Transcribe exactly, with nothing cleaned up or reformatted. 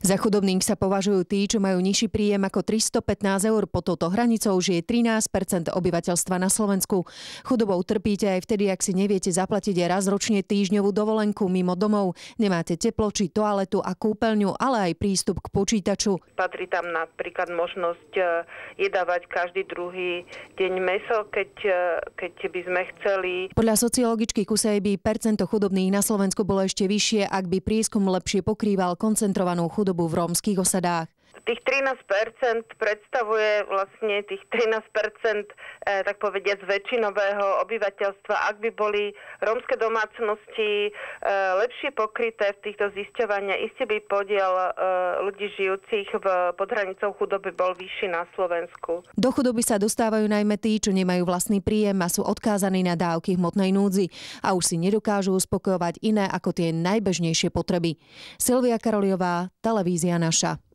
Za chudobných sa považujú tí, čo majú nižší príjem ako tristopätnásť eur. Pod touto hranicou žije trinásť percent obyvateľstva na Slovensku. Chudobou trpíte aj vtedy, ak si neviete zaplatiť raz ročne týždňovú dovolenku mimo domov. Nemáte teplo či toaletu a kúpeľňu, ale aj prístup k počítaču. Patrí tam napríklad možnosť jedávať každý druhý deň mäso, keď, keď by sme chceli. Podľa sociologičky Kusej by percento chudobných na Slovensku bolo ešte vyššie, ak by prieskum lepšie pokrýval koncentrovanú chudobu v rómskych osadách. Tých trinásť percent predstavuje vlastne tých trinásť percent eh, tak povediať z väčšinového obyvateľstva. Ak by boli rómske domácnosti eh, lepšie pokryté v týchto zisťovaniach, iste by podiel eh, ľudí žijúcich v pod hranicou chudoby bol vyšší na Slovensku. Do chudoby sa dostávajú najmä tí, čo nemajú vlastný príjem a sú odkázaní na dávky hmotnej núdzi a už si nedokážu uspokojovať iné ako tie najbežnejšie potreby. Silvia Karoliová, Televízia Naša.